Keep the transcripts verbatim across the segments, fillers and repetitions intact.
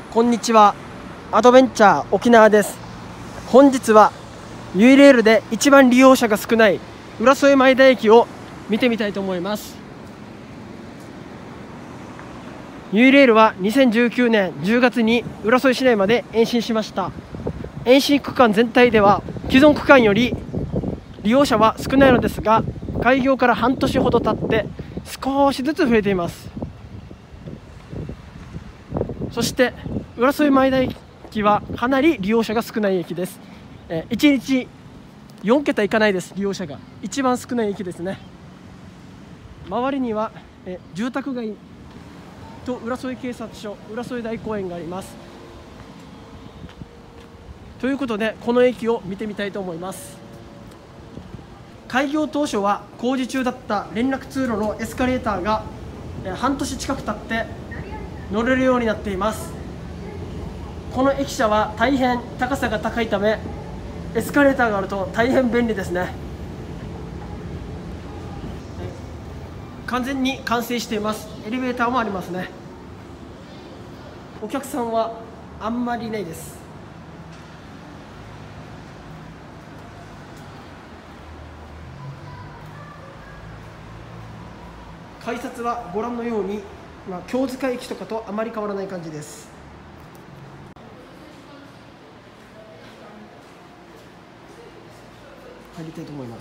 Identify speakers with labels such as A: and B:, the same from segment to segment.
A: こんにちは。アドベンチャー沖縄です。本日はユイレールで一番利用者が少ない浦添前田駅を見てみたいと思います。ユイレールはにせんじゅうきゅうねんじゅうがつに浦添市内まで延伸しました。延伸区間全体では既存区間より利用者は少ないのですが、開業から半年ほど経って少しずつ増えています。そして浦添前田駅はかなり利用者が少ない駅です。いちにちよんけたいかないです。利用者が一番少ない駅ですね。周りには住宅街と浦添警察署、浦添大公園があります。ということでこの駅を見てみたいと思います。開業当初は工事中だった連絡通路のエスカレーターが半年近く経って乗れるようになっています。この駅舎は大変高さが高いためエスカレーターがあると大変便利ですね。完全に完成しています。エレベーターもありますね。お客さんはあんまりいないです。改札はご覧のように、まあ、京塚駅とかとあまり変わらない感じです。入りたいと思います。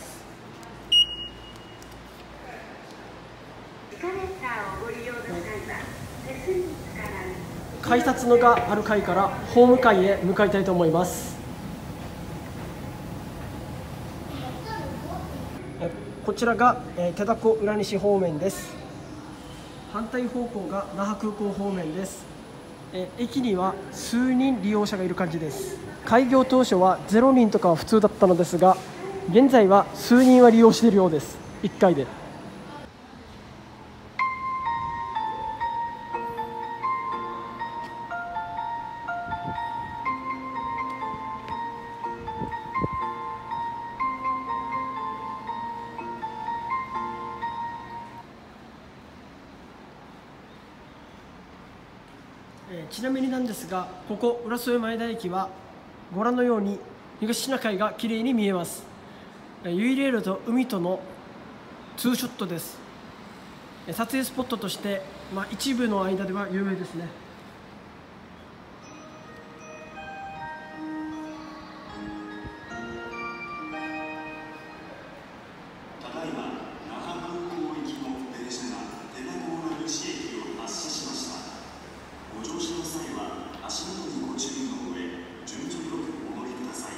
A: 改札のがある階からホーム階へ向かいたいと思います。こちらが手だこ浦西方面です。反対方向が那覇空港方面です。駅には数人利用者がいる感じです。開業当初はゼロにんとかは普通だったのですが、現在は数人は利用しているようです。いっかいで。ちなみになんですが、ここ浦添前田駅はご覧のように東シナ海がきれいに見えます。ユイレールと海とのツーショットです。撮影スポットとして、まあ、一部の間では有名ですね。
B: ただいま那覇空港行きの電車が手だこ浦西駅を発車しました。ご乗車の際は足元にご注意の上、順序よくお乗りください。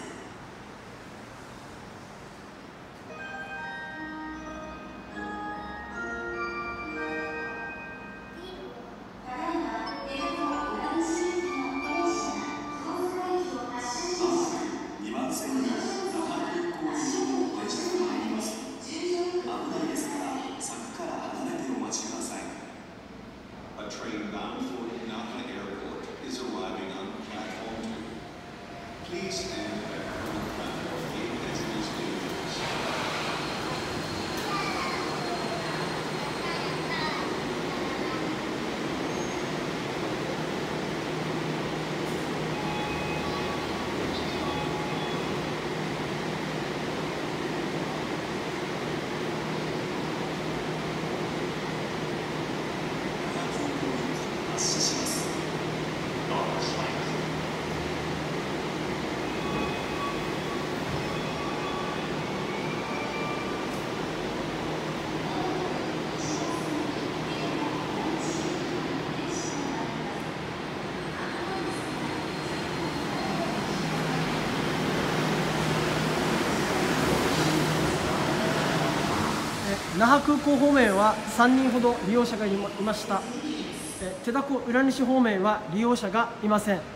A: 那覇空港方面はさんにんほど利用者がいました。手だこ浦西方面は利用者がいません。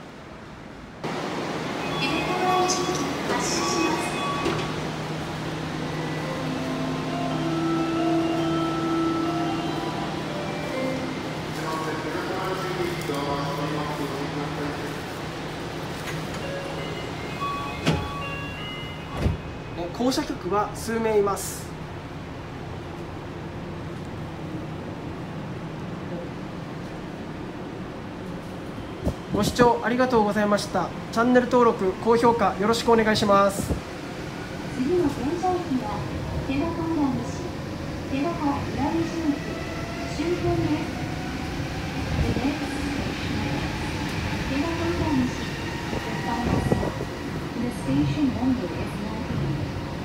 A: 降車客は数名います。 ご視聴ありがとうございました。チャンネル登録、高評価よろしくお願いします。
C: 次の停車駅は手箱浦西、手箱浦西駅終点です。手箱浦西、The final stop. The station number is nineteen.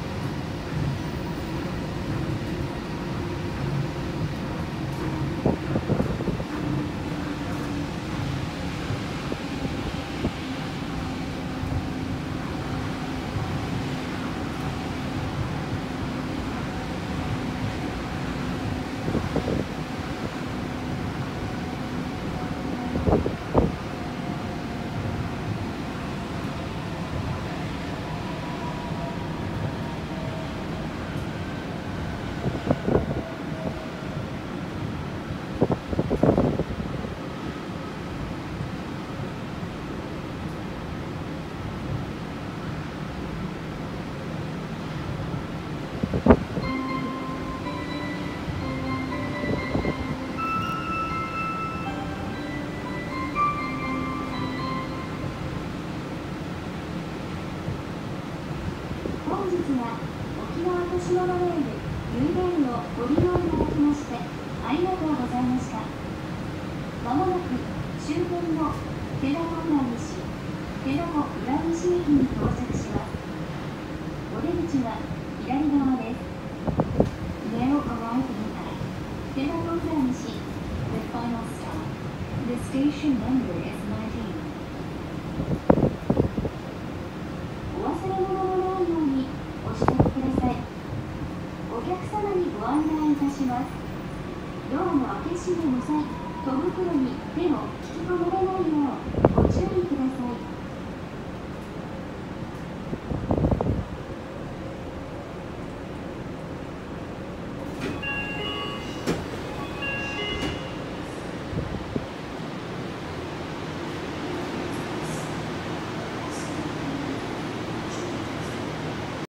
C: 本日は沖縄都市モノレール、ユイレールをご利用いただきましてありがとうございました。まもなく終点の手箱浦西、手箱浦西駅に到着します。お出口は左側です。Now arriving at 手箱浦西 The final stop. The station number is nineteen. お忘れ物のないようにお支度ください。お客様にご案内いたします。ドアの開け閉めの際、戸袋に手を引き込まれないようご注意ください。